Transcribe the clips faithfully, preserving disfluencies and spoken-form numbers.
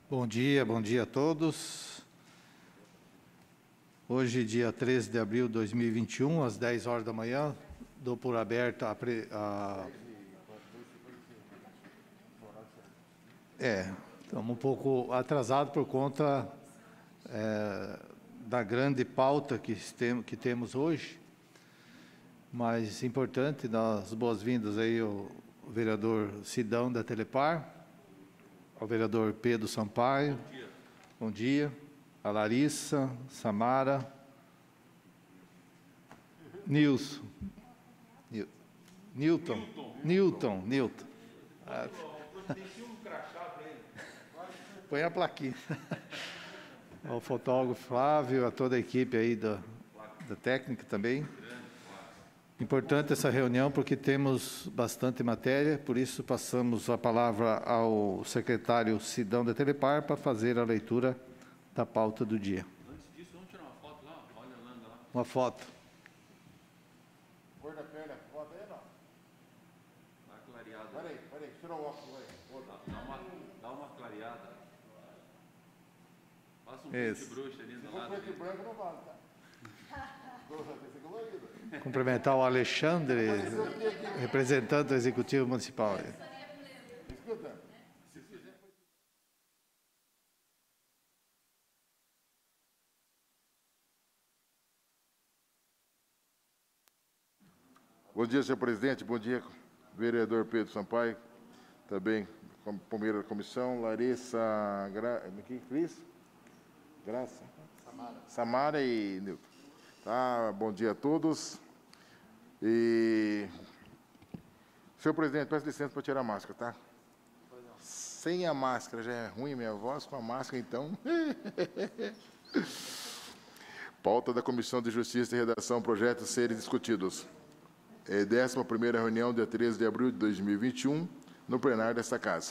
Bom dia, bom dia a todos. Hoje, dia treze de abril de dois mil e vinte e um, às dez horas da manhã, dou por aberta a... Pre... a... É, estamos um pouco atrasados por conta é, da grande pauta que, tem, que temos hoje, mas importante, dar as boas-vindas aí ao vereador Sidão da Telepar, ao vereador Pedro Sampaio. Bom dia. Bom dia. A Larissa, Samara, Nilson, Nil, Newton, Newton, Newton. Ah, põe a plaquinha. Ao fotógrafo Flávio, a toda a equipe aí da, da técnica também. Importante essa reunião porque temos bastante matéria, por isso passamos a palavra ao secretário Sidão da Telepar para fazer a leitura da pauta do dia. Antes disso, vamos tirar uma foto lá? Olha a Yolanda lá. Uma foto. Cor da perna, foto aí não? Dá uma clareada. Peraí, peraí, tira o óculos aí. Dá, dá, uma, dá uma clareada. Passa um Esse. pente bruxo ali Se do for lado. preto e branco, não vale, tá? Tem que ser colorido. Cumprimentar o Alexandre, representante do Executivo Municipal. Escuta. Bom dia, senhor presidente. Bom dia, vereador Pedro Sampaio. Também, como primeira comissão, Larissa, Gra... Aqui, Cris? Graça? Samara. Samara e Nilton. Tá, bom dia a todos. E... Senhor presidente, peço licença para tirar a máscara, tá? Sem a máscara já é ruim a minha voz, com a máscara, então... Pauta da Comissão de Justiça e Redação, projetos serem discutidos. É décima primeira reunião, dia treze de abril de dois mil e vinte e um, no plenário desta Casa.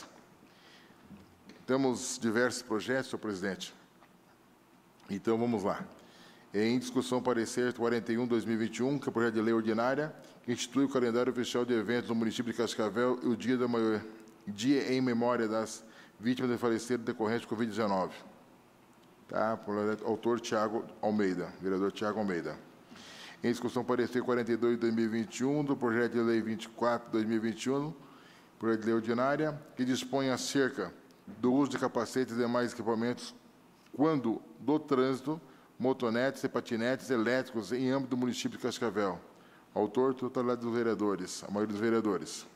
Temos diversos projetos, senhor presidente. Então, vamos lá. Em discussão, parecer quarenta e um, dois mil e vinte e um, que é o projeto de lei ordinária, que institui o calendário oficial de eventos no município de Cascavel e o dia, da maior, dia em memória das vítimas de falecido decorrente de covid dezenove. Tá? Por autor Tiago Almeida, vereador Tiago Almeida. Em discussão, parecer quarenta e dois, dois mil e vinte e um, do projeto de lei vinte e quatro, dois mil e vinte e um, projeto de lei ordinária, que dispõe acerca do uso de capacetes e demais equipamentos quando do trânsito, motonetes e patinetes elétricos em âmbito do município de Cascavel. Autor, totalidade dos vereadores, a maioria dos vereadores.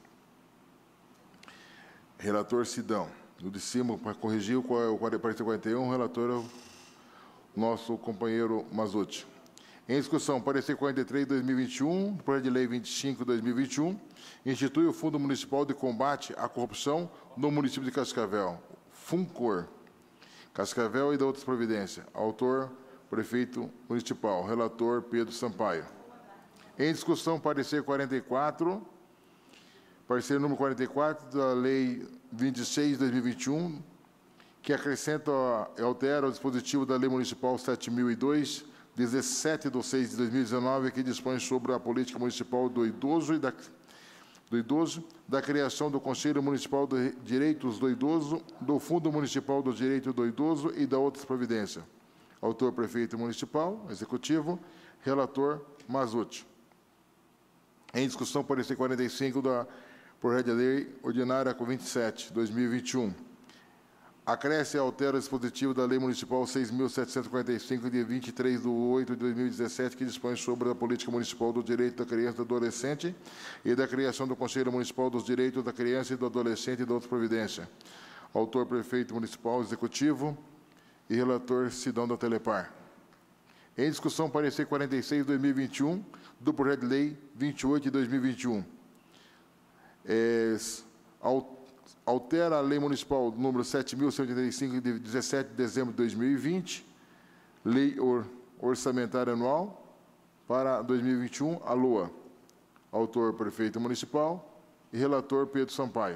Relator Sidão. No de cima, para corrigir o parecer quarenta e um, o relator é o nosso companheiro Mazzucci. Em discussão, parecer quarenta e três, dois mil e vinte e um, projeto de lei vinte e cinco, dois mil e vinte e um, institui o Fundo Municipal de Combate à Corrupção no município de Cascavel, FUNCOR, Cascavel e da outras providências. Autor, prefeito municipal. Relator, Pedro Sampaio. Em discussão, parecer quarenta e quatro, parecer número quarenta e quatro da lei vinte e seis, dois mil e vinte e um, que acrescenta e altera o dispositivo da lei municipal sete mil e dois, dezessete de seis de dois mil e dezenove, que dispõe sobre a política municipal do idoso e da, do idoso, da criação do Conselho Municipal de Direitos do Idoso, do Fundo Municipal dos Direitos do Idoso e da outras providências. Autor, prefeito municipal, executivo, relator, Mazzucci. Em discussão, parecer quarenta e cinco da projeto de lei ordinária com vinte e sete, dois mil e vinte e um. Acresce e altera o dispositivo da Lei Municipal seis mil setecentos e quarenta e cinco, de vinte e três de oito de dois mil e dezessete, que dispõe sobre a política municipal do direito da criança e do adolescente e da criação do Conselho Municipal dos Direitos da Criança e do Adolescente e da outra providência. Autor, prefeito municipal, executivo e relator Sidão da Telepar. Em discussão, parecer quarenta e seis, dois mil e vinte e um, do projeto de lei vinte e oito de dois mil e vinte e um. É, altera a Lei Municipal número sete mil cento e oitenta e cinco, de dezessete de dezembro de dois mil e vinte, Lei or, Orçamentária Anual para dois mil e vinte e um, a LOA. Autor, prefeito municipal e relator, Pedro Sampaio.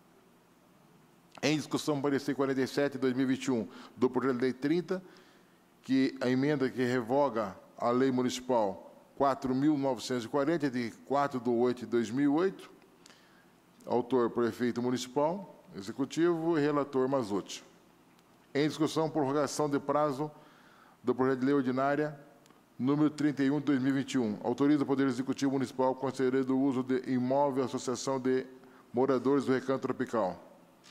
Em discussão, parecer quarenta e sete, dois mil e vinte e um, do projeto de lei trinta, que a emenda que revoga a Lei Municipal quatro mil novecentos e quarenta, de quatro de oito de dois mil e oito, autor, prefeito municipal, executivo e relator Mazzucci. Em discussão, prorrogação de prazo do projeto de lei ordinária número trinta e um de dois mil e vinte e um. Autoriza o Poder Executivo Municipal a conceder o uso de imóvel à Associação de Moradores do Recanto Tropical.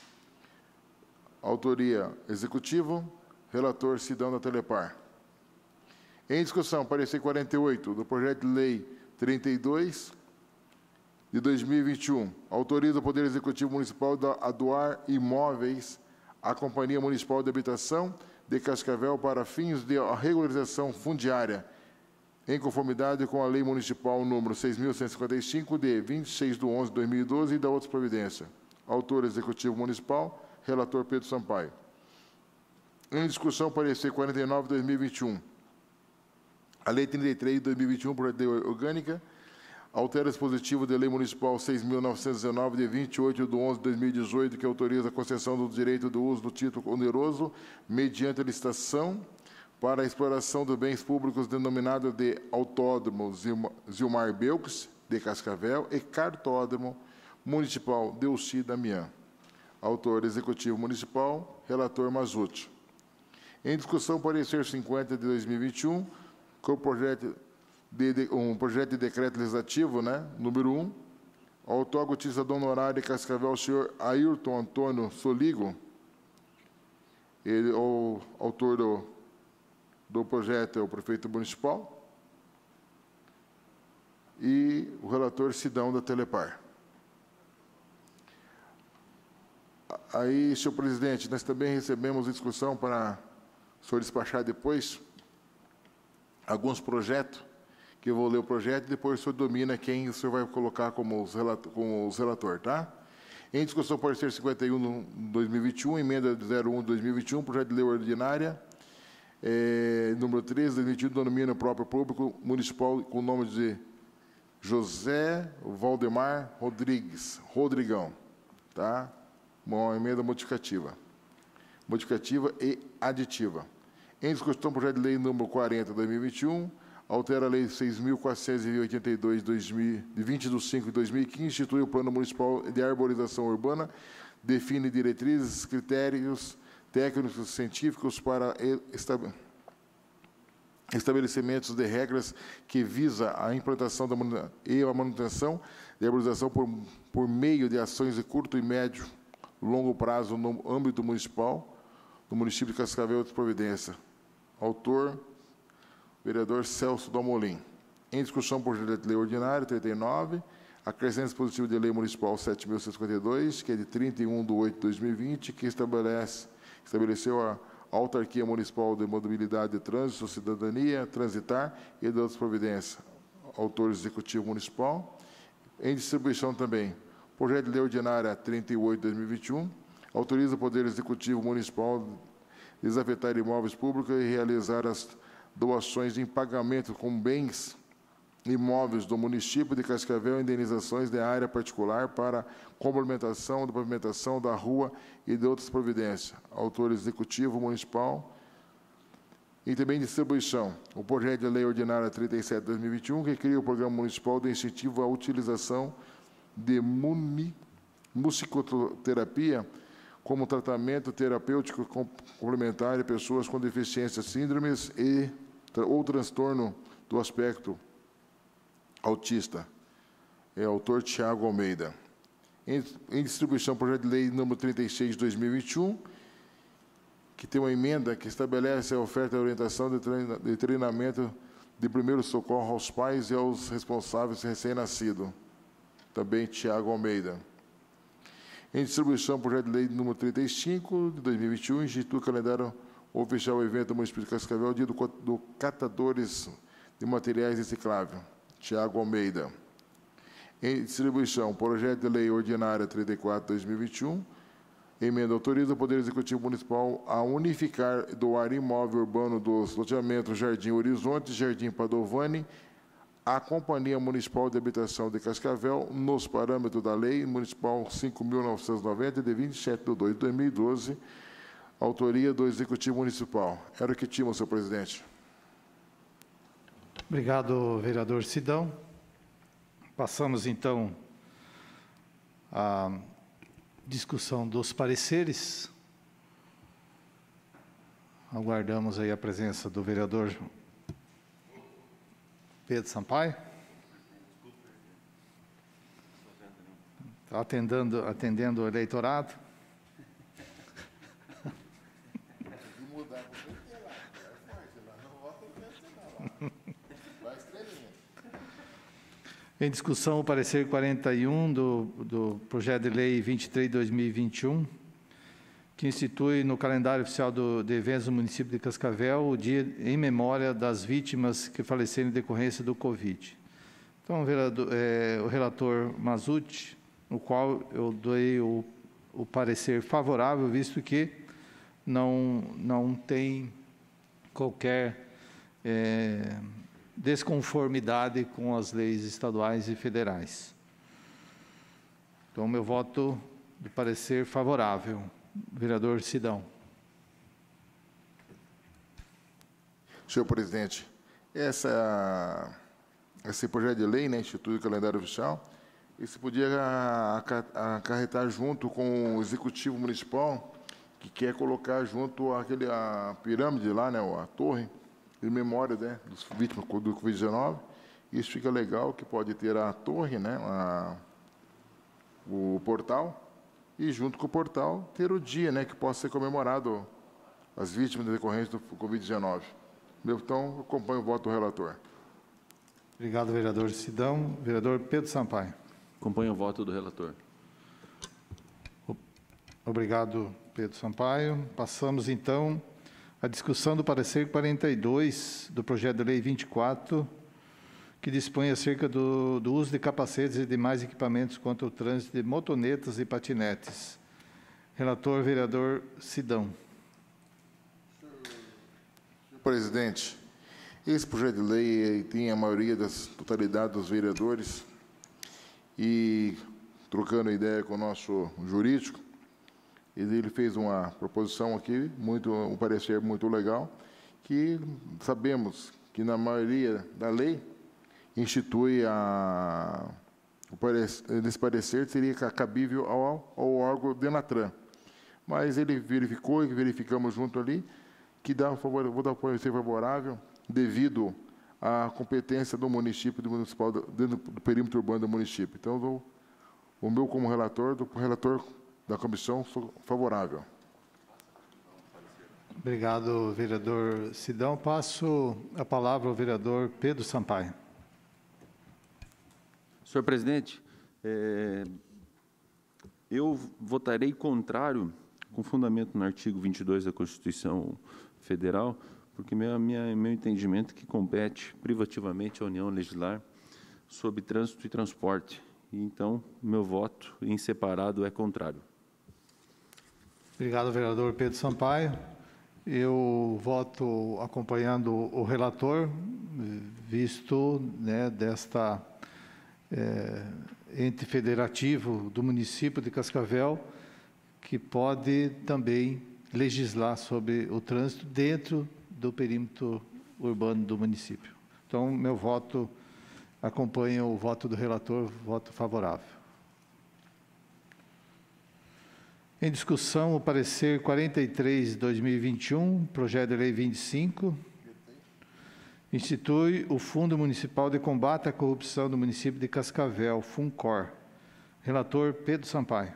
Autoria Executivo, relator Sidão da Telepar. Em discussão, parecer quarenta e oito do projeto de lei trinta e dois de dois mil e vinte e um. Autoriza o Poder Executivo Municipal a doar imóveis à Companhia Municipal de Habitação de Cascavel para fins de regularização fundiária, em conformidade com a Lei Municipal número seis mil cento e cinquenta e cinco, de vinte e seis de onze de dois mil e doze, e da outra providência. Autor Executivo Municipal, relator Pedro Sampaio. Em discussão, parecer quarenta e nove de dois mil e vinte e um. A Lei trinta e três de dois mil e vinte e um, projeto de lei orgânica, altera o dispositivo da Lei Municipal seis mil novecentos e dezenove, de vinte e oito de onze de dois mil e dezoito, que autoriza a concessão do direito do uso do título oneroso mediante a licitação para a exploração dos bens públicos denominado de Autódromo Zilmar Belks, de Cascavel, e Cartódromo Municipal Delci Damião. Autor Executivo Municipal, relator Mazzucci. Em discussão, parecer cinquenta de dois mil e vinte e um, com o projeto de, de, um projeto de decreto legislativo, né, número um, ao autor-gotista do honorário de Cascavel, o senhor Ayrton Antônio Soligo, ele, o autor do, do projeto é o prefeito municipal, e o relator Sidão da Telepar. Aí, senhor presidente, nós também recebemos discussão para o senhor despachar depois alguns projetos, que eu vou ler o projeto e depois o senhor domina quem o senhor vai colocar como os relator, como os relator, tá? Em discussão, parecer cinquenta e um de dois mil e vinte e um, emenda zero um de dois mil e vinte e um, projeto de lei ordinária, é, número treze de dois mil e vinte e um, domínio próprio público municipal com o nome de José Valdemar Rodrigues, Rodrigão, tá? Uma emenda modificativa. Modificativa e aditiva. Em discussão, projeto de lei número quarenta de dois mil e vinte e um, altera a Lei seis mil quatrocentos e oitenta e dois, de vinte de cinco de dois mil e quinze, institui o Plano Municipal de Arborização Urbana, define diretrizes, critérios técnicos e científicos para estabelecimentos de regras que visa a implantação da e a manutenção de arborização por, por meio de ações de curto e médio longo prazo no âmbito municipal, no município de Cascavel de Providência. Autor, vereador Celso Dalmolin. Em discussão, projeto de lei ordinário, trinta e nove, acrescenta dispositivo de lei municipal sete mil cento e cinquenta e dois, que é de trinta e um de oito de dois mil e vinte, que estabelece, estabeleceu a Autarquia Municipal de Mobilidade de Trânsito, Cidadania, Transitar e de outras providências. Autor Executivo Municipal. Em distribuição também, projeto de lei ordinária trinta e oito de dois mil e vinte e um, autoriza o Poder Executivo Municipal a desafetar imóveis públicos e realizar as doações em pagamento com bens imóveis do município de Cascavel, indenizações de área particular para complementação da pavimentação da rua e de outras providências. Autor Executivo Municipal. E também distribuição, o projeto de lei ordinária trinta e sete de dois mil e vinte e um, que cria o Programa Municipal de Incentivo à Utilização de musicoterapia como tratamento terapêutico complementar de pessoas com deficiências, síndromes e ou transtorno do aspecto autista. É autor Tiago Almeida. Em, em distribuição, projeto de lei número trinta e seis de dois mil e vinte e um, que tem uma emenda que estabelece a oferta e orientação de, treina, de treinamento de primeiro socorro aos pais e aos responsáveis recém-nascidos. Também Tiago Almeida. Em distribuição, projeto de lei número trinta e cinco de dois mil e vinte e um, institui o calendário oficial o evento do município de Cascavel, dia do, do catadores de materiais recicláveis. Tiago Almeida. Em distribuição, projeto de lei ordinária trinta e quatro de dois mil e vinte e um, emenda autoriza o Poder Executivo Municipal a unificar e doar imóvel urbano dos loteamentos Jardim Horizonte e Jardim Padovani à Companhia Municipal de Habitação de Cascavel, nos parâmetros da Lei Municipal cinco mil novecentos e noventa, de vinte e sete de dois de dois mil e doze, autoria do Executivo Municipal. Era o que tínhamos, senhor presidente. Obrigado, vereador Sidão. Passamos, então, à discussão dos pareceres. Aguardamos aí a presença do vereador Pedro Sampaio. Está atendendo, atendendo o eleitorado. Em discussão, o parecer quarenta e um do, do projeto de lei vinte e três de dois mil e vinte e um, que institui no calendário oficial do, de eventos do município de Cascavel o dia em memória das vítimas que faleceram em decorrência do Covid. Então, o, vereador, é, o relator Mazzucci, no qual eu dei o, o parecer favorável, visto que não, não tem qualquer é, desconformidade com as leis estaduais e federais. Então, meu voto de parecer favorável. Vereador Sidão. Senhor presidente, essa, esse projeto de lei, né, institui o calendário oficial, isso podia acarretar junto com o executivo municipal, que quer colocar junto aquele, a pirâmide lá, né, a torre, em memória, né, dos vítimas do Covid dezenove. Isso fica legal, que pode ter a torre, né, a, o portal, e junto com o portal ter o dia, né, que possa ser comemorado as vítimas da decorrência do Covid dezenove. Então, acompanho o voto do relator. Obrigado, vereador Sidão. Vereador Pedro Sampaio. Acompanho o voto do relator. Obrigado, Pedro Sampaio. Passamos, então, à discussão do parecer quarenta e dois do projeto de lei vinte e quatro, que dispõe acerca do, do uso de capacetes e demais equipamentos contra o trânsito de motonetas e patinetes. Relator, vereador Sidão. Senhor presidente, esse projeto de lei tem a maioria das totalidade dos vereadores e, trocando ideia com o nosso jurídico, ele fez uma proposição aqui, muito, um parecer muito legal, que sabemos que, na maioria da lei, institui a... O parecer, nesse parecer seria cabível ao, ao órgão Denatran. Mas ele verificou e verificamos junto ali que dá um favor, vou dar um parecer favorável devido à competência do município, do municipal, dentro do perímetro urbano do município. Então, do, o meu como relator, do relator da comissão, sou favorável. Obrigado, vereador Sidão. Passo a palavra ao vereador Pedro Sampaio. Senhor presidente, é, eu votarei contrário, com fundamento no artigo vinte e dois da Constituição Federal, porque meu, minha, meu entendimento é que compete privativamente à União legislar sobre trânsito e transporte. E, então, meu voto em separado é contrário. Obrigado, vereador Pedro Sampaio. Eu voto acompanhando o relator, visto, né, desta é, ente federativo do município de Cascavel, que pode também legislar sobre o trânsito dentro do perímetro urbano do município. Então, meu voto acompanha o voto do relator, voto favorável. Em discussão, o parecer quarenta e três de dois mil e vinte e um, projeto de lei vinte e cinco, institui o Fundo Municipal de Combate à Corrupção do município de Cascavel, FUNCOR. Relator Pedro Sampaio.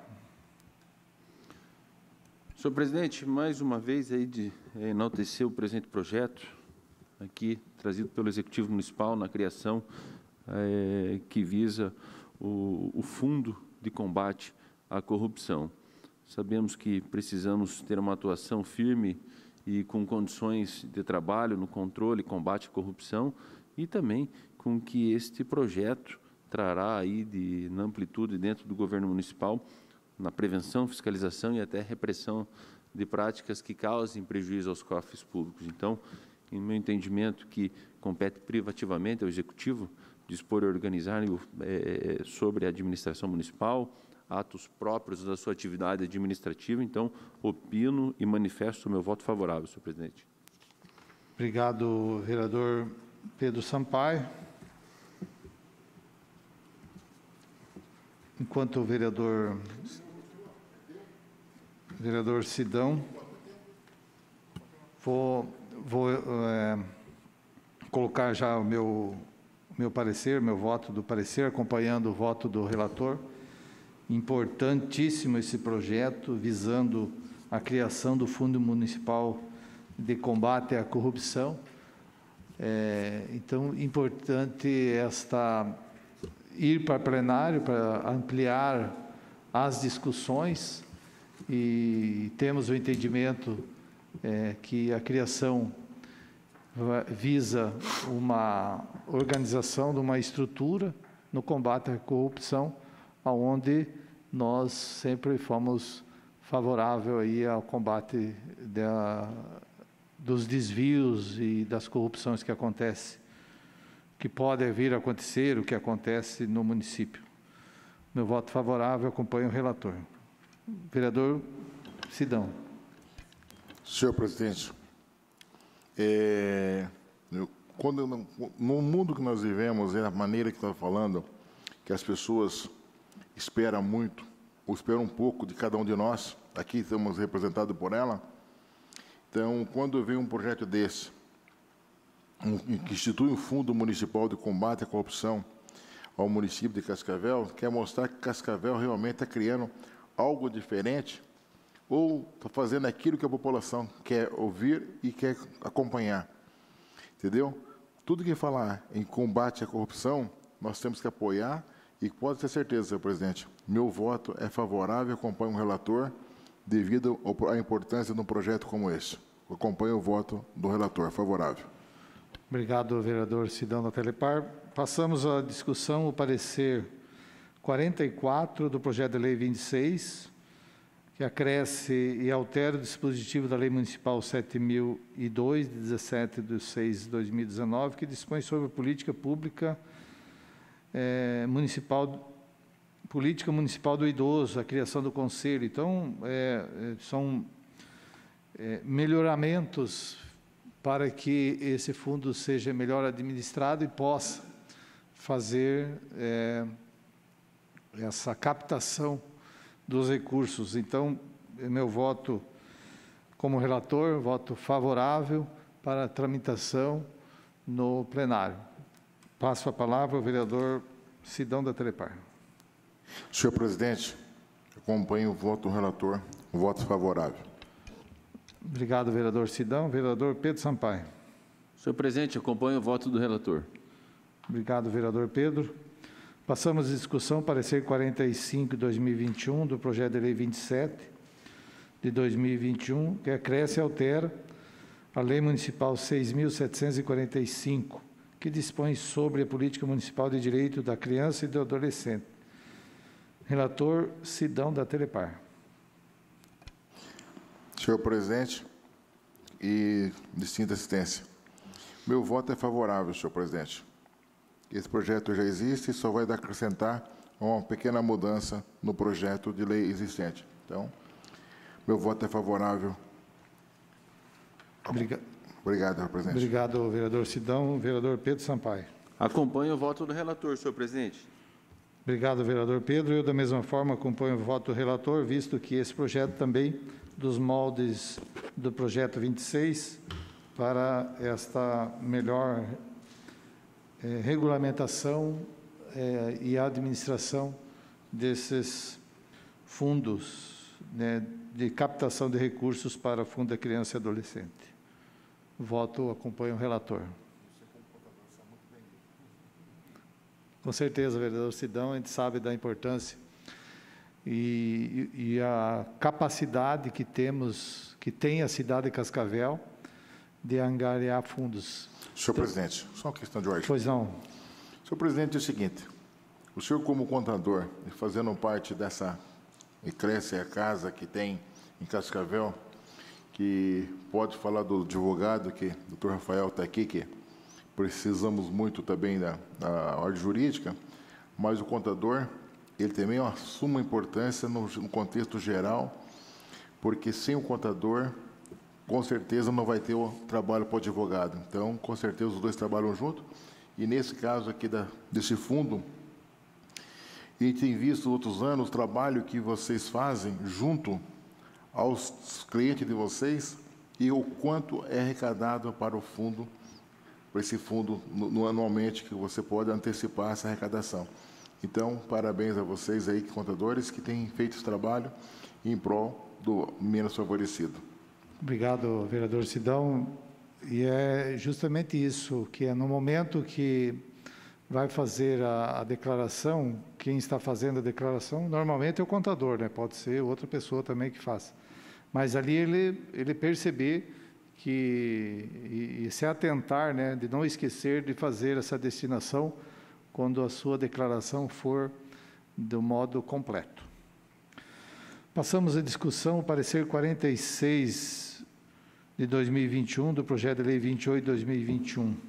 Senhor presidente, mais uma vez aí de é, enaltecer o presente projeto, aqui trazido pelo Executivo Municipal na criação é, que visa o, o Fundo de Combate à Corrupção. Sabemos que precisamos ter uma atuação firme e com condições de trabalho no controle e combate à corrupção e também com que este projeto trará aí de, na amplitude dentro do governo municipal na prevenção, fiscalização e até repressão de práticas que causem prejuízo aos cofres públicos. Então, em meu entendimento, que compete privativamente ao Executivo dispor e organizar é, sobre a administração municipal, atos próprios da sua atividade administrativa. Então, opino e manifesto o meu voto favorável, senhor presidente. Obrigado, vereador Pedro Sampaio. Enquanto o vereador, vereador Sidão Vou, vou é, colocar já o meu, meu parecer, meu voto do parecer, acompanhando o voto do relator. Importantíssimo esse projeto, visando a criação do Fundo Municipal de Combate à Corrupção. É, então, importante esta, ir para plenário para ampliar as discussões, e temos o entendimento é, que a criação visa uma organização de uma estrutura no combate à corrupção, aonde nós sempre fomos favoráveis aí ao combate da, dos desvios e das corrupções que acontecem, que podem vir a acontecer, o que acontece no município. Meu voto favorável, acompanho o relator. Vereador Sidão. Senhor presidente, é, eu, quando, no mundo que nós vivemos, é a maneira que está falando, que as pessoas esperam muito, ou esperam um pouco de cada um de nós, aqui estamos representados por ela. Então, quando vem um projeto desse, um, que institui um Fundo Municipal de Combate à Corrupção ao município de Cascavel, quer mostrar que Cascavel realmente está criando algo diferente, ou está fazendo aquilo que a população quer ouvir e quer acompanhar. Entendeu? Tudo que falar em combate à corrupção, nós temos que apoiar, e pode ter certeza, senhor presidente, meu voto é favorável, acompanho o relator, devido à importância de um projeto como esse. Acompanho o voto do relator, favorável. Obrigado, vereador Sidão da Telepar. Passamos à discussão, o parecer quarenta e quatro do projeto de lei vinte e seis, que acresce e altera o dispositivo da Lei Municipal sete mil e dois, de dezessete de seis de dois mil e dezenove, que dispõe sobre a política pública é, municipal, política municipal do idoso, a criação do conselho. Então, é, são é, melhoramentos para que esse fundo seja melhor administrado e possa fazer é, essa captação dos recursos. Então, meu voto como relator, voto favorável para a tramitação no plenário. Passo a palavra ao vereador Sidão da Telepar. Senhor presidente, acompanho o voto do relator, voto favorável. Obrigado, vereador Sidão. Vereador Pedro Sampaio. Senhor presidente, acompanho o voto do relator. Obrigado, vereador Pedro. Passamos à discussão, parecer quarenta e cinco de dois mil e vinte e um, do projeto de lei vinte e sete de dois mil e vinte e um, que acresce e altera a Lei Municipal seis mil setecentos e quarenta e cinco, que dispõe sobre a política municipal de direito da criança e do adolescente. Relator Sidão da Telepar. Senhor presidente e distinta assistência, meu voto é favorável, senhor presidente. Esse projeto já existe e só vai acrescentar uma pequena mudança no projeto de lei existente. Então, meu voto é favorável. Obrigado. Obrigado, senhor presidente. Obrigado, vereador Sidão. Vereador Pedro Sampaio. Acompanho o voto do relator, senhor presidente. Obrigado, vereador Pedro. Eu, da mesma forma, acompanho o voto do relator, visto que esse projeto também, dos moldes do projeto vinte e seis, para esta melhor é, regulamentação é, e administração desses fundos, né, de captação de recursos para o Fundo da Criança e Adolescente. Voto, acompanho o relator. Com certeza, vereador Sidão, a gente sabe da importância e, e a capacidade que temos, que tem a cidade de Cascavel, de angariar fundos. Senhor então, presidente, só uma questão de ordem. Pois não. Senhor presidente, é o seguinte, o senhor como contador, fazendo parte dessa e cresce a casa que tem em Cascavel, que pode falar do advogado, que o doutor Rafael está aqui, que precisamos muito também da, da ordem jurídica, mas o contador, ele também é uma suma importância no, no contexto geral, porque sem o contador, com certeza não vai ter o trabalho para o advogado. Então, com certeza, os dois trabalham juntos, e nesse caso aqui da, desse fundo, a gente tem visto outros anos o trabalho que vocês fazem junto aos clientes de vocês e o quanto é arrecadado para o fundo, para esse fundo no, no anualmente, que você pode antecipar essa arrecadação. Então, parabéns a vocês aí, contadores, que têm feito esse trabalho em prol do menos favorecido. Obrigado, vereador Sidão. E é justamente isso, que é no momento que vai fazer a, a declaração, quem está fazendo a declaração, normalmente é o contador, né? Pode ser outra pessoa também que faça. Mas ali ele, ele perceber que, e, e se atentar, né, de não esquecer de fazer essa destinação quando a sua declaração for do modo completo. Passamos a discussão, o parecer quarenta e seis de dois mil e vinte e um, do projeto de lei vinte e oito de dois mil e vinte e um.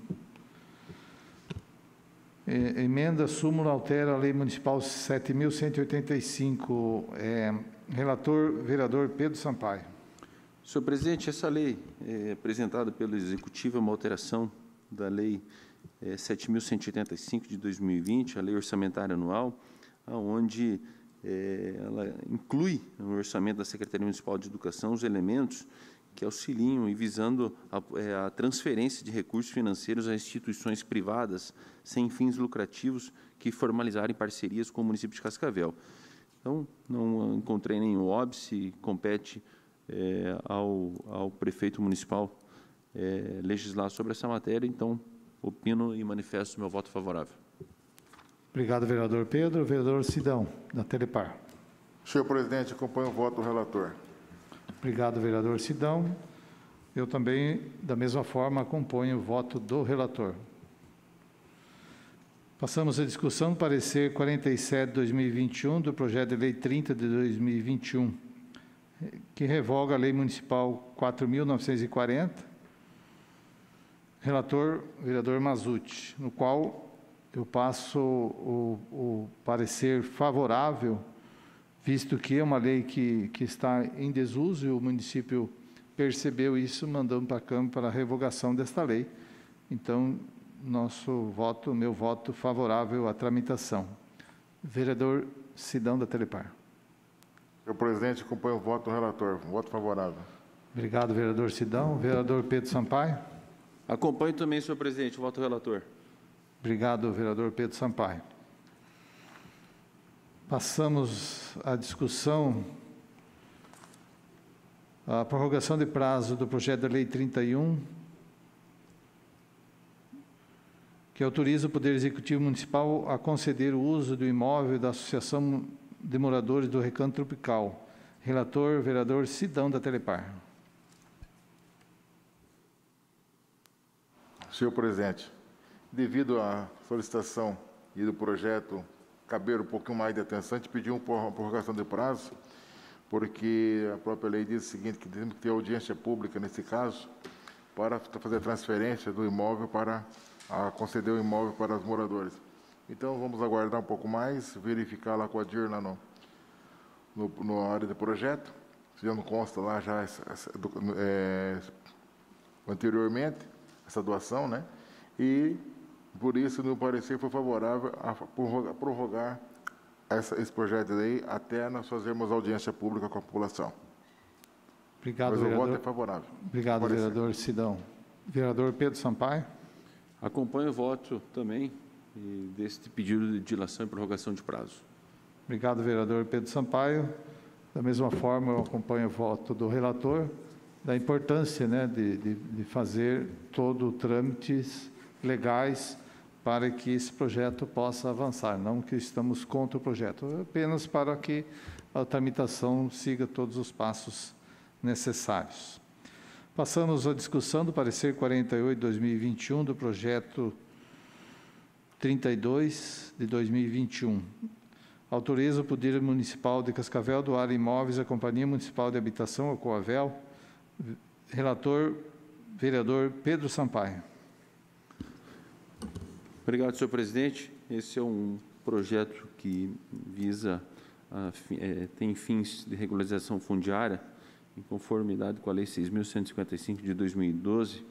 Emenda súmula altera a lei municipal sete mil cento e oitenta e cinco. É, relator, vereador Pedro Sampaio. Senhor presidente, essa lei é apresentada pelo Executivo é uma alteração da lei é, sete mil cento e oitenta e cinco de dois mil e vinte, a lei orçamentária anual, onde é, ela inclui no orçamento da Secretaria Municipal de Educação os elementos que auxiliam e visando a, é, a transferência de recursos financeiros a instituições privadas sem fins lucrativos que formalizarem parcerias com o município de Cascavel. Então, não encontrei nenhum óbice, compete é, ao, ao prefeito municipal é, legislar sobre essa matéria, então, opino e manifesto meu voto favorável. Obrigado, vereador Pedro. Vereador Sidão, da Telepar. Senhor presidente, acompanho o voto do relator. Obrigado, vereador Sidão. Eu também, da mesma forma, acompanho o voto do relator. Passamos à discussão do parecer quarenta e sete de dois mil e vinte e um do projeto de lei trinta de dois mil e vinte e um, que revoga a lei municipal quatro mil novecentos e quarenta. Relator, vereador Mazzucci, no qual eu passo o, o parecer favorável, visto que é uma lei que, que está em desuso e o município percebeu isso, mandando para a Câmara para a revogação desta lei. Então, nosso voto, meu voto favorável à tramitação. Vereador Sidão, da Telepar. Senhor presidente, acompanho o voto do relator. Voto favorável. Obrigado, vereador Sidão. Vereador Pedro Sampaio. Acompanho também, senhor presidente, o voto do relator. Obrigado, vereador Pedro Sampaio. Passamos à discussão, a prorrogação de prazo do projeto de lei trinta e um, que autoriza o Poder Executivo Municipal a conceder o uso do imóvel da Associação de Moradores do Recanto Tropical. Relator, vereador Sidão, da Telepar. Senhor presidente, devido à solicitação e do projeto caber um pouquinho mais de atenção, a gente pediu uma prorrogação de prazo, porque a própria lei diz o seguinte, que temos que ter audiência pública nesse caso, para fazer a transferência do imóvel para a conceder o imóvel para os moradores. Então, vamos aguardar um pouco mais, verificar lá com a DIR, lá no, no, no área do projeto, se já não consta lá já essa, essa, é, anteriormente, essa doação, né? E, por isso, no parecer foi favorável a prorrogar, prorrogar essa, esse projeto de lei até nós fazermos audiência pública com a população. Obrigado, Mas vereador. o voto é favorável. Obrigado, parecer. Vereador Sidão. Vereador Pedro Sampaio. Acompanho o voto também deste pedido de dilação e prorrogação de prazo. Obrigado, vereador Pedro Sampaio. Da mesma forma, eu acompanho o voto do relator, da importância, né, de, de, de fazer todo o trâmites legais para que esse projeto possa avançar. Não que estamos contra o projeto, apenas para que a tramitação siga todos os passos necessários. Passamos à discussão do parecer quarenta e oito de dois mil e vinte e um do projeto trinta e dois de dois mil e vinte e um. Autoriza o Poder Municipal de Cascavel doar imóveis à Companhia Municipal de Habitação, a Coavel. Relator, vereador Pedro Sampaio. Obrigado, senhor presidente. Esse é um projeto que visa, a, é, tem fins de regularização fundiária, em conformidade com a Lei seis mil cento e cinquenta e cinco de dois mil e doze,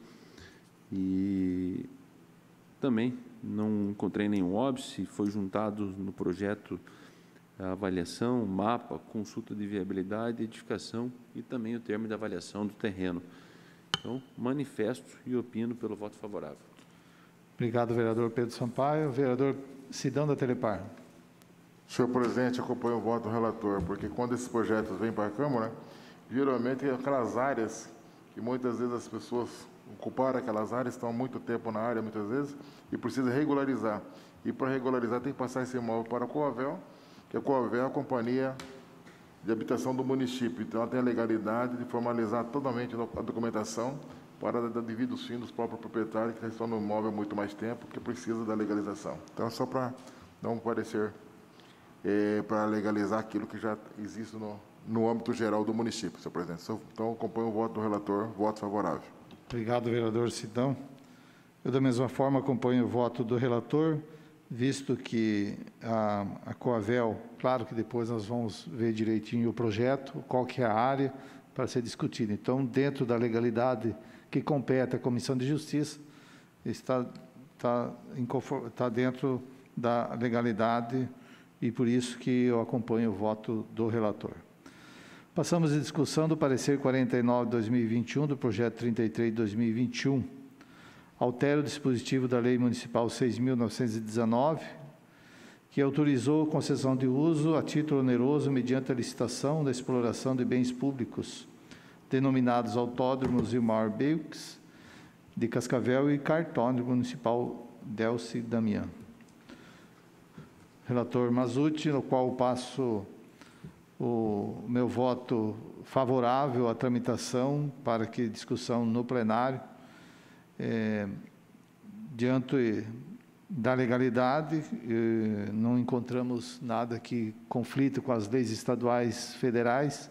e também não encontrei nenhum óbice, foi juntado no projeto a avaliação, mapa, consulta de viabilidade, edificação e também o termo de avaliação do terreno. Então, manifesto e opino pelo voto favorável. Obrigado, vereador Pedro Sampaio. Vereador Sidão da Telepar. Senhor presidente, acompanho o voto do relator, porque quando esses projetos vêm para a Câmara, geralmente aquelas áreas que muitas vezes as pessoas ocuparam aquelas áreas, estão há muito tempo na área, muitas vezes, e precisa regularizar. E para regularizar tem que passar esse imóvel para a Coavel, que a Coavel é a companhia de habitação do município. Então, ela tem a legalidade de formalizar totalmente a documentação para dar devido fim dos próprios proprietários que estão no imóvel há muito mais tempo, que precisa da legalização. Então, é só para dar um parecer é, para legalizar aquilo que já existe no, no âmbito geral do município, senhor presidente. Então, acompanho o voto do relator, voto favorável. Obrigado, vereador Sidão. Eu, da mesma forma, acompanho o voto do relator, visto que a, a Coavel, claro que depois nós vamos ver direitinho o projeto, qual que é a área para ser discutida. Então, dentro da legalidade que compete à Comissão de Justiça, está, está, está dentro da legalidade e por isso que eu acompanho o voto do relator. Passamos à discussão do parecer quarenta e nove de dois mil e vinte e um, do projeto trinta e três de dois mil e vinte e um, altera o dispositivo da Lei Municipal seis mil novecentos e dezenove, que autorizou concessão de uso a título oneroso mediante a licitação da exploração de bens públicos, denominados autódromos Ilmar Beux, de Cascavel, e cartódromo municipal Delci Damião. Relator Mazzucci, no qual passo o meu voto favorável à tramitação para que discussão no plenário, é, diante da legalidade, eh, não encontramos nada que conflita com as leis estaduais federais,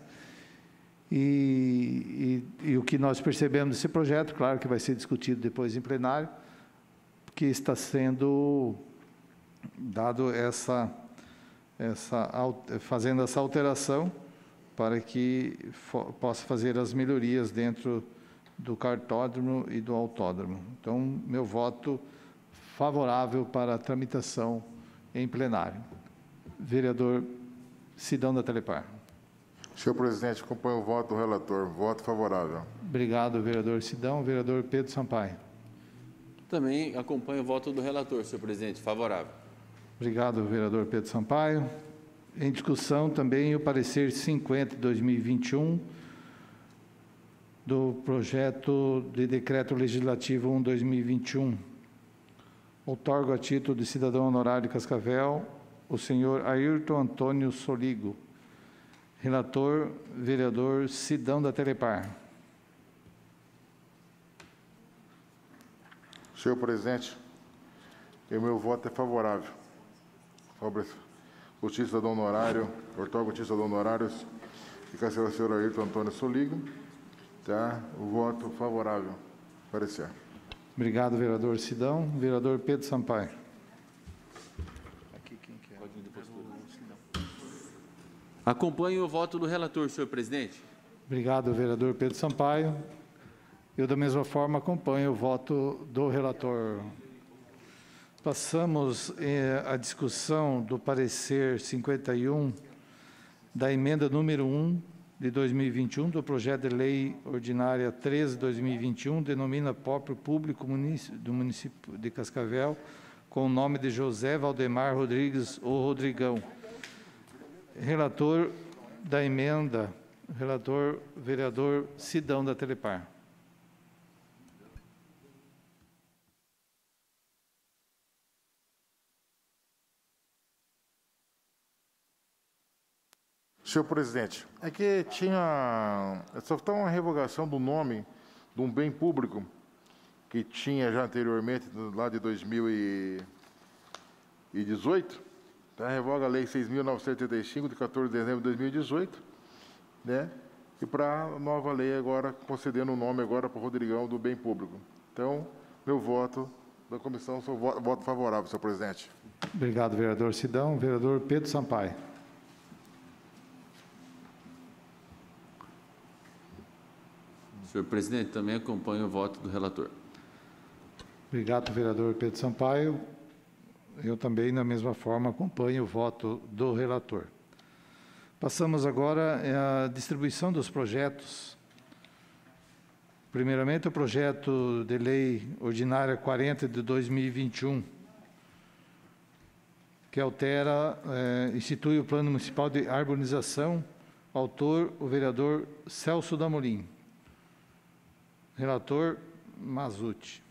e, e, e o que nós percebemos desse projeto, claro que vai ser discutido depois em plenário, que está sendo dado essa, essa, fazendo essa alteração para que for, possa fazer as melhorias dentro do cartódromo e do autódromo. Então, meu voto favorável para a tramitação em plenário. Vereador Sidão da Telepar. Senhor presidente, acompanho o voto do relator. Voto favorável. Obrigado, vereador Sidão. Vereador Pedro Sampaio. Também acompanho o voto do relator, senhor presidente. Favorável. Obrigado, vereador Pedro Sampaio. Em discussão também o parecer cinquenta de dois mil e vinte e um do projeto de decreto legislativo um barra dois mil e vinte e um. Outorgo a título de cidadão honorário de Cascavel o senhor Ayrton Antônio Soligo. Relator, vereador Sidão da Telepar. Senhor presidente, o meu voto é favorável. Sobre o cidadão honorário, outorgo o cidadão honorário de Cascavel, o senhor Ayrton Antônio Soligo. Tá? O voto favorável. Parecer. Obrigado, vereador Sidão. Vereador Pedro Sampaio. Aqui, quem quer? Acompanho o voto do relator, senhor presidente. Obrigado, vereador Pedro Sampaio. Eu, da mesma forma, acompanho o voto do relator. Passamos eh, à discussão do parecer cinquenta e um da emenda número um de dois mil e vinte e um do projeto de lei ordinária treze de dois mil e vinte e um, denomina próprio público município, do município de Cascavel, com o nome de José Valdemar Rodrigues, ou Rodrigão. Relator da emenda, relator vereador Sidão da Telepar. Senhor presidente, é que tinha só está uma revogação do nome de um bem público que tinha já anteriormente, lá de dois mil e dezoito, tá? Revoga a Lei seis mil novecentos e oitenta e cinco, de quatorze de dezembro de dois mil e dezoito, né? E para a nova lei agora, concedendo o nome agora para o Rodrigão do bem público. Então, meu voto da comissão, sou voto favorável, senhor presidente. Obrigado, vereador Sidão. Vereador Pedro Sampaio. Senhor presidente, também acompanho o voto do relator. Obrigado, vereador Pedro Sampaio. Eu também, da mesma forma, acompanho o voto do relator. Passamos agora à distribuição dos projetos Primeiramente, o projeto de lei ordinária quarenta de dois mil e vinte e um, que altera, eh, institui o Plano Municipal de Arborização. Autor, o vereador Celso Damolim. Relator, Mazzucci.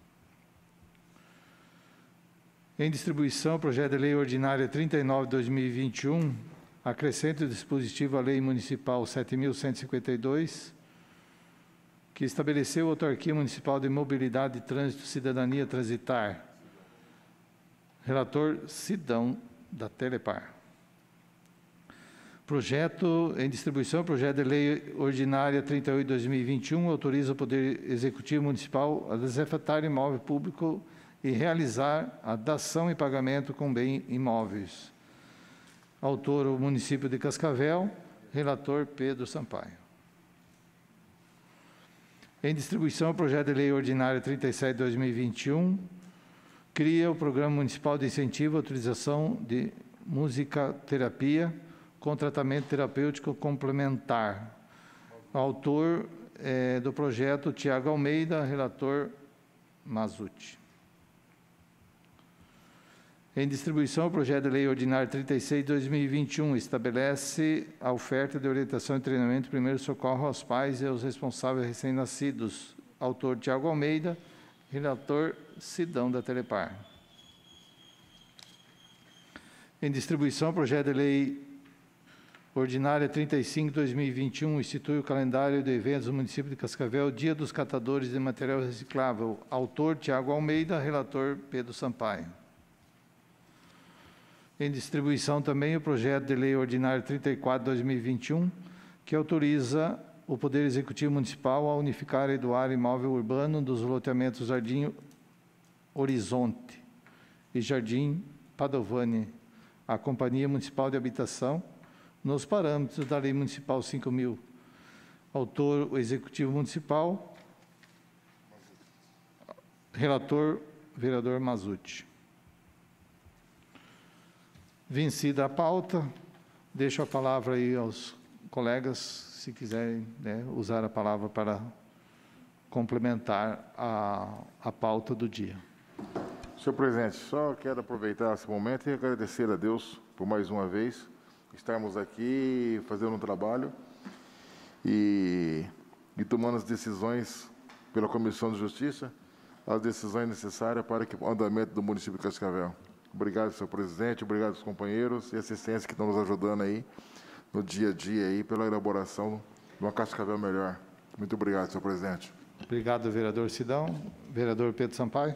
Em distribuição, o projeto de lei ordinária trinta e nove de dois mil e vinte e um, acrescenta o dispositivo à Lei Municipal sete mil cento e cinquenta e dois, que estabeleceu a Autarquia Municipal de Mobilidade, Trânsito e Cidadania Transitar. Relator Sidão, da Telepar. Projeto em distribuição, projeto de lei ordinária trinta e oito de dois mil e vinte e um, autoriza o Poder Executivo Municipal a desafetar imóvel público e realizar a dação e pagamento com bem imóveis. Autor, o município de Cascavel. Relator, Pedro Sampaio. Em distribuição, o projeto de lei ordinária trinta e sete de dois mil e vinte e um, cria o Programa Municipal de Incentivo à Utilização de Musicoterapia com tratamento terapêutico complementar. Autor eh, do projeto, Tiago Almeida. Relator, Mazzucci. Em distribuição, o projeto de lei ordinário trinta e seis de dois mil e vinte e um estabelece a oferta de orientação e treinamento de primeiro socorro aos pais e aos responsáveis recém-nascidos. Autor, Tiago Almeida. Relator, Sidão, da Telepar. Em distribuição, o projeto de lei ordinária trinta e cinco de dois mil e vinte e um institui o calendário de eventos do município de Cascavel, Dia dos Catadores de Material Reciclável. Autor, Tiago Almeida. Relator, Pedro Sampaio. Em distribuição também o projeto de lei ordinária trinta e quatro de dois mil e vinte e um, que autoriza o Poder Executivo Municipal a unificar e doar imóvel urbano dos loteamentos Jardim Horizonte e Jardim Padovani à Companhia Municipal de Habitação, nos parâmetros da Lei Municipal cinco mil. Autor, o Executivo Municipal. Relator, vereador Mazzucci. Vencida a pauta, deixo a palavra aí aos colegas, se quiserem, né, usar a palavra para complementar a, a pauta do dia. Senhor presidente, só quero aproveitar esse momento e agradecer a Deus por mais uma vez estarmos aqui fazendo um trabalho e, e tomando as decisões pela Comissão de Justiça, as decisões necessárias para o andamento do município de Cascavel. Obrigado, senhor presidente, obrigado aos companheiros e assistência que estão nos ajudando aí no dia a dia aí pela elaboração de uma Cascavel melhor. Muito obrigado, senhor presidente. Obrigado, vereador Sidão. Vereador Pedro Sampaio.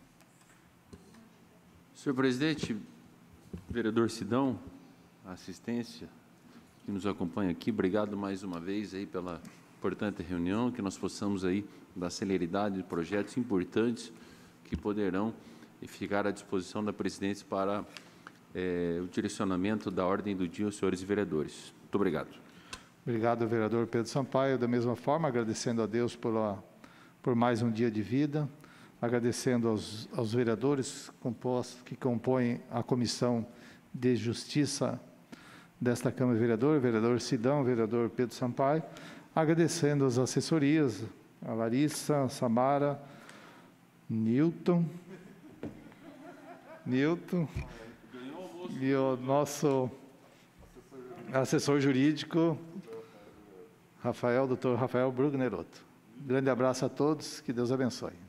Senhor presidente, vereador Sidão, a assistência que nos acompanha aqui, obrigado mais uma vez aí pela importante reunião, que nós possamos aí dar celeridade de projetos importantes que poderão ficar à disposição da presidência para é, o direcionamento da ordem do dia aos senhores vereadores. Muito obrigado. Obrigado, vereador Pedro Sampaio. Da mesma forma, agradecendo a Deus pela, por mais um dia de vida, agradecendo aos, aos vereadores compostos, que compõem a Comissão de Justiça desta Câmara de Vereadores, vereador Sidão, vereador Pedro Sampaio, agradecendo as assessorias, a Larissa, a Samara, Newton, Newton e o nosso assessor jurídico, Rafael, doutor Rafael Brugnerotto. Grande abraço a todos, que Deus abençoe.